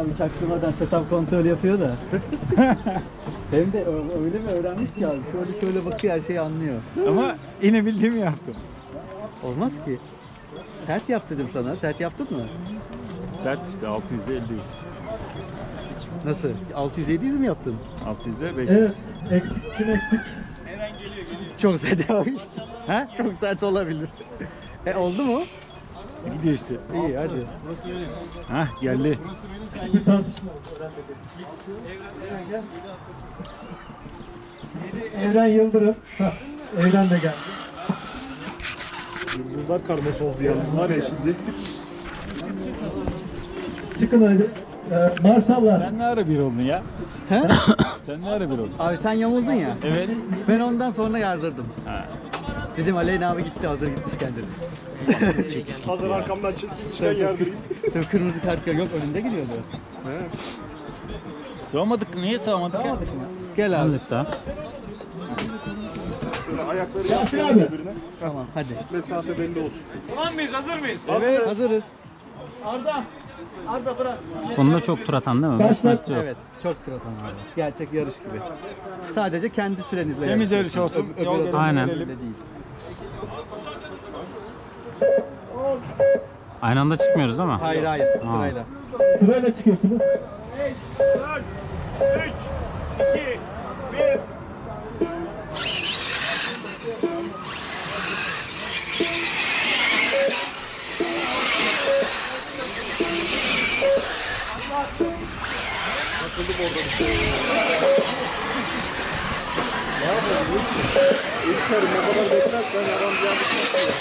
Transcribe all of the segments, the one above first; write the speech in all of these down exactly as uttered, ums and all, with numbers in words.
Abi çaktırmadan setup kontrol yapıyor da. Hem de öyle mi öğrenmiş ki abi? Şöyle şöyle bakıyor, her şeyi anlıyor. Ama yine bildiğimi yaptım. Olmaz ki. Sert yap dedim sana. Sert yaptın mı? Sert işte altı yüze elli yüz. Nasıl? altı yüz yedi yüz mü yaptın? altı yüze beş yüz. Evet. Eksik. Kim eksik? Çok sert yapmış. He? Çok sert olabilir. E oldu mu? Gidiyor işte. İyi hadi. Hah geldi. Küçük bir tartışma. Evren gel. Evren Yıldırım. Hah, Evren de geldi. Yıldızlar karması oldu yalnız var ya şimdi. Çıkın hadi. Ee, Marşallar. Sen ne ara bir oldun ya? He? Sen ne ara bir oldun? Abi sen yamuldun ya. Evet. Ben ondan sonra yardırdım. Ha. Dedim Aleyna abi gitti, hazır gitmişken dedim. Hazır arkamdan çıkmışken yardırayım. Tabii kırmızı kart yok, önünde gidiyordu. He. Sığamadık. Niye sığamadık ya? Sağmadık mı? Gel abi. Sığamadık da. Şöyle ayakları Yasin yansıyalım abi. birbirine. Tamam hadi. Mesafe belli olsun. Evet hazırız. Bunda çok tur atan değil mi? Başlat. Başlat. Evet çok tratan abi. Gerçek yarış gibi. Sadece kendi sürenizle Temiz yarış yarışıyorsunuz. olsun, Ö- öbür yol adamın Aynen. öyle değil. Aynı anda çıkmıyoruz ama. Hayır hayır sırayla. Sırayla çıkıyorsunuz. İlker ne kadar beklersen yaran bir yanlış.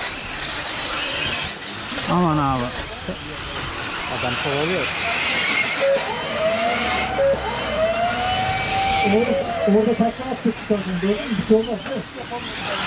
Aman abi. Adam kovalıyor. Orada, orada takla attık çıkardın. Gördün mü? Bir şey olmaz değil mi?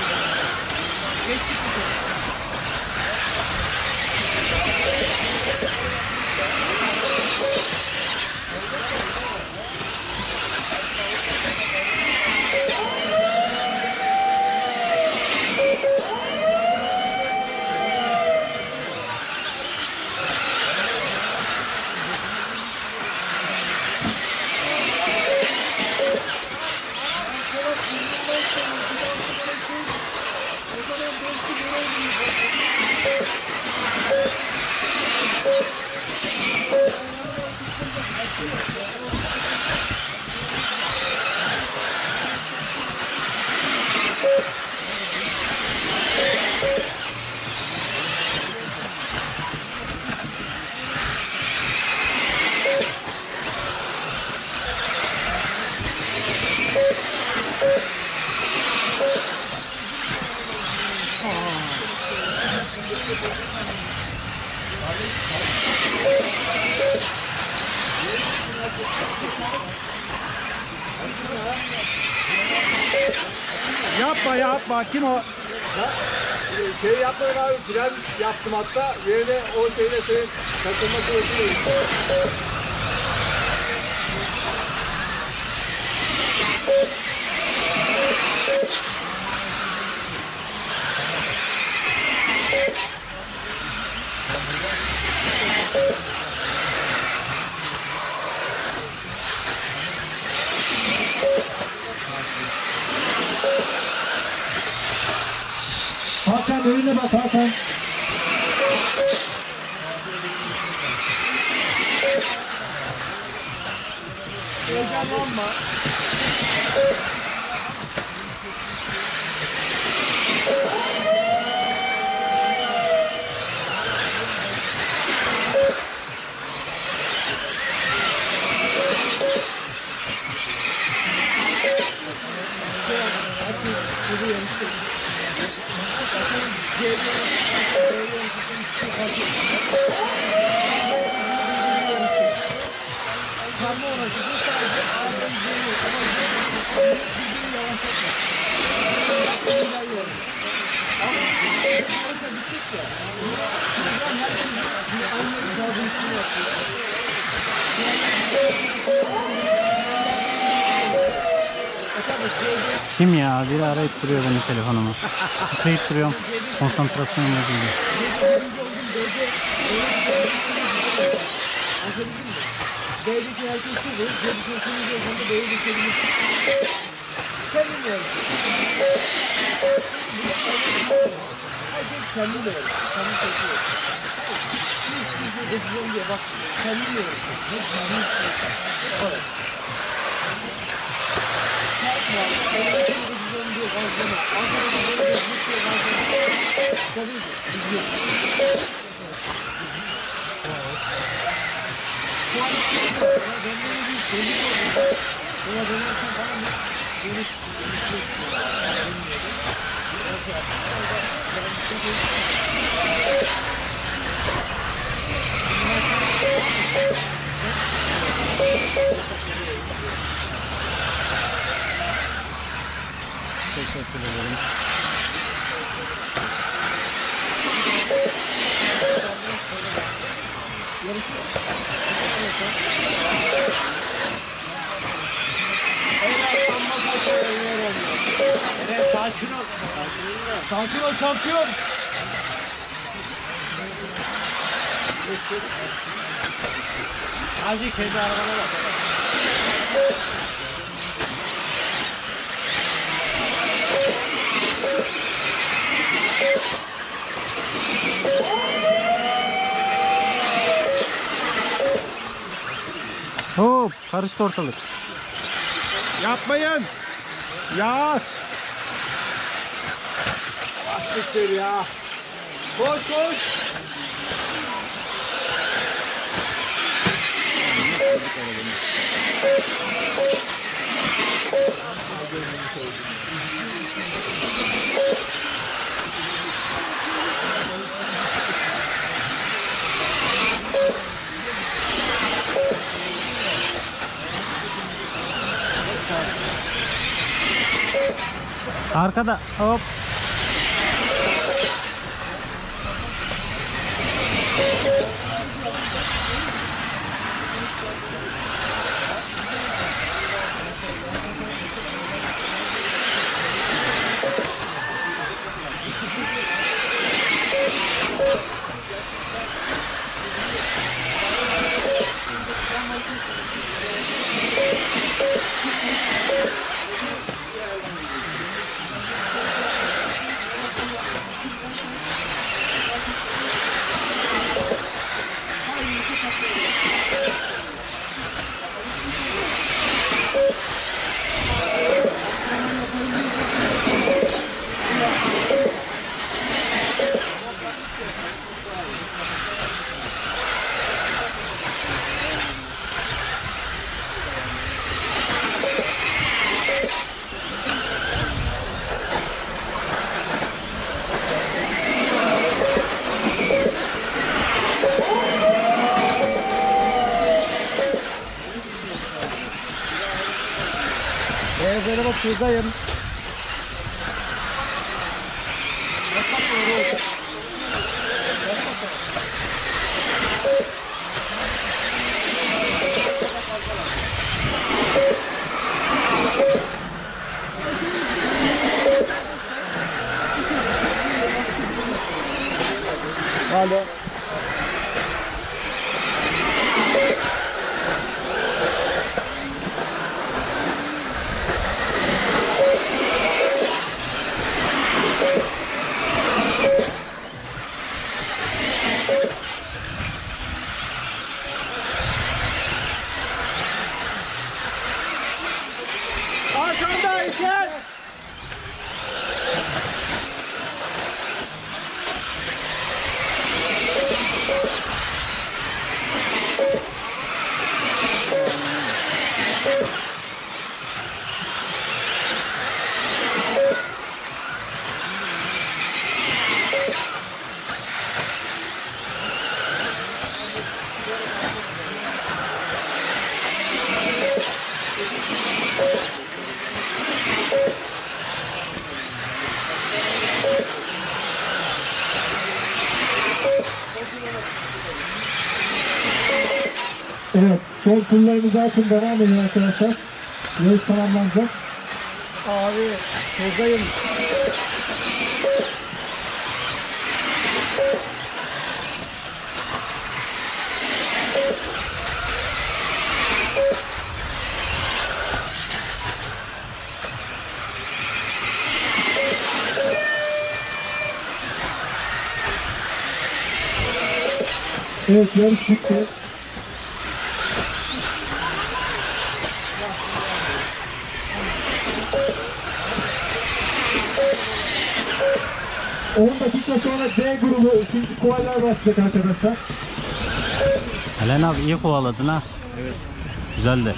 Yapma yapma. Kim o? Şey yapmadım abi, fren yaptım hatta. Yerine o şeyle senin takılma kuvvetiyle. Hakan önüne bak Hakan. Heyecanlanma. Kim ya? Biri arayıp duruyor benim telefonumu. Tıklayıp duruyorum. Konsantrasyonum bozuldu. Anladın mı? B'deki herkes şurada, C'deki şunu diyorsan da B'deki kelime. Kendin ver. Herkes kendin ver. Kendin çekiyor. Geçeceğim diye bak. Kendin ver. Kendin ver. Çarpma. Kendin geçeceğim diye gazlama. Arkadaşlar böyle geçmiş diye gazlama. Tabii ki. Gidiyor. Teşekkür ederim. Evet, sakin ol. Sakin ol şampiyon. Hacı kendi arabana bak. Hop, karıştı ortalık. Yapmayın. Ya. Siktir ya. Koş koş. Arkada, hop. Beyazlara bak şuradayım. Alo. Arkanda İlker. Evet, sol kullarımızı atın, devam edin arkadaşlar. Yarış tamamlanacak. Abi şuradayım. Evet, yarış bitti. on dakika sonra D grubu ikinci kovalar başlayacak arkadaşlar. Alen abi iyi kovaladın ha. Evet. Güzeldi.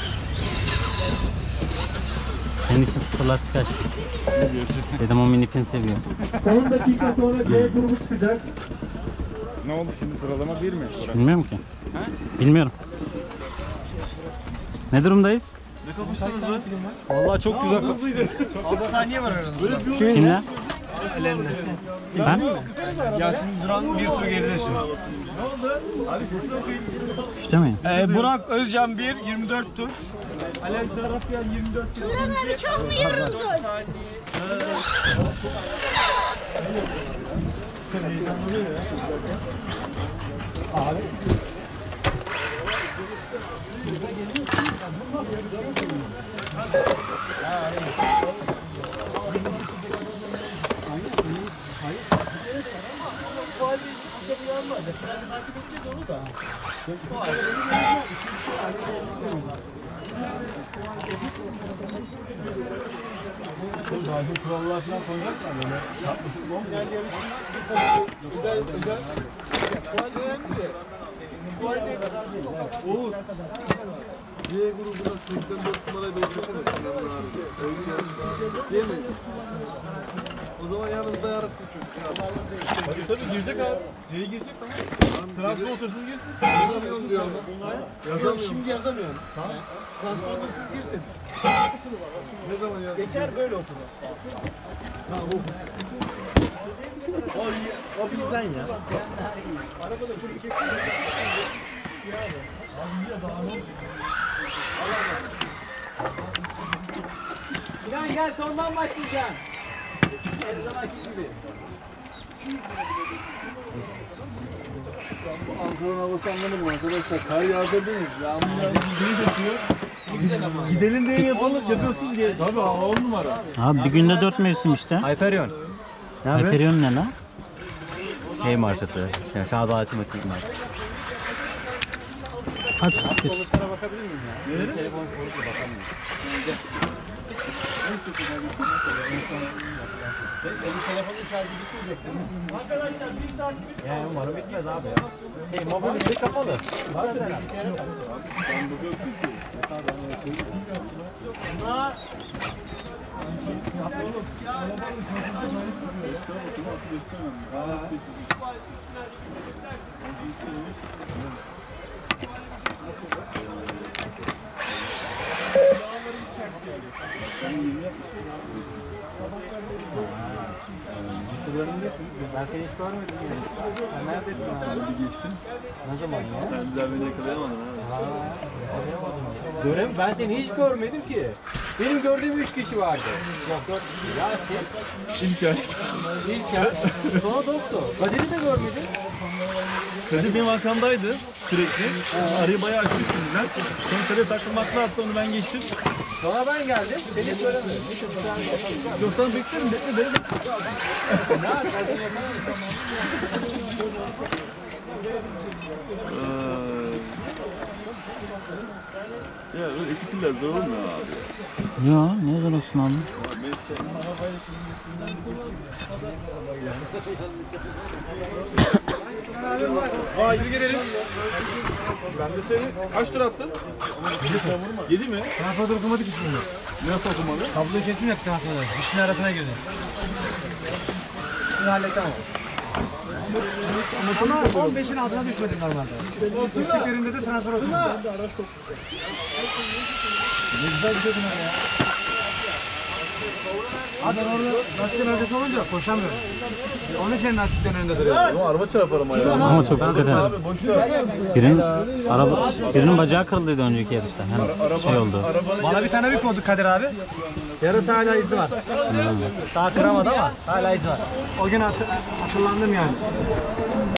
Senin için sıfır lastik aç. Ne diyorsun? Dedim o mini pin seviyor. on dakika sonra D grubu çıkacak. Ne oldu şimdi, sıralama bir mi? Burak? Bilmiyorum ki. Bilmiyorum. Ne durumdayız? Vallahi çok güzel. Hızlıydı. altı saniye var aranızda. Kimler? Ben? Yasin Duran bir tur geridesin. İşte miyim? Ee, Burak Özcan bir, yirmi dört tur. Alen Sarrafyan yirmi dört tur. Duran abi çok mu yoruldun? Kurallar falan konacaklar böyle. Güzel güzel. Oğuz. C grubuna seksen dört numarayı belirlesene. Oyun çalışma. Değil mi? O zaman yanımızda yarışsın çocuk ya. Tabii tabii girecek abi. C'ye girecek tamam. Transportersız girsin. Yazamıyorum diyor. Yazamıyorum. Şimdi yazamıyorum. Tamam. Transportersız girsin. Ne zaman yazdın? Geçer böyle okulda. Tamam oku. O, o bizden ya. Arabada çocuk kek. Gel gel sondan başlayacaksın. Her zamanki gibi. Bu Ankara'nın havası anlamadım arkadaşlar. Kar yağdırdınız. Yağmur yağdı. Gideyi döküyor. Güzel ama. Gidelim diye yapalım. Yapıyorsunuz ki. Tabii hava on numara. Abi bir günde dört mevsim işte. Hyperion. Hyperion ne lan? Şey markası. Şey, şarj aleti makinesi markası. Hadi siktir. Arkadaşlar bir saatimiz yani umarım bitmez abi ya. Hey, mobilite kapalı. Ben seni hiç görmedim yani. Sen neredeydin abi? Sen bir geçtin. Ne zaman ya? Sen bir daha beni yakalayamadın ha. Görem, ben seni hiç görmedim ki. Benim gördüğüm üç kişi vardı. Yok dört kişi. Ya sen. İlker. İlker. Sonra doktor. Kadir'i de görmedim. Kadir benim arkamdaydı sürekli. Arayı bayağı açmışsın ben. Sonra Kadir takılmakla attı, onu ben geçtim. Sonra ben geldim. Seni hiç göremedim. Yok sana beklerim, bekle beni bekle. Ya öyle ekipler zor olmuyor abi. Yo ne zor olsun abi. Aa yürü gelelim. Ben de seni kaç tur attın? Yedi mi? Transfer okumadık ismini. Nasıl okumalı? Tabloyu kesin yok transferler. Dişin arasına girdi. Bunu hallettim ama. Ama on beşin altına düşmedim normalde. Üstlüklerinde de transfer okudum. Ne güzel bir şey bunlar ya. Abi ben orada lastiklerin arkası olunca koşamıyorum. Onun için lastiklerin önünde duruyorum. Ama araba çarparım ayağına. Ama çok dikkat edin. Abi boş ver. Birinin, araba, birinin bacağı kırıldıydı önceki yarışta. Hani şey oldu. Bana bir tane bir oldu Kadir abi. Yarısı hala izi var. Daha kıramadı ama hala izi var. O gün hatır, hatırlandım yani.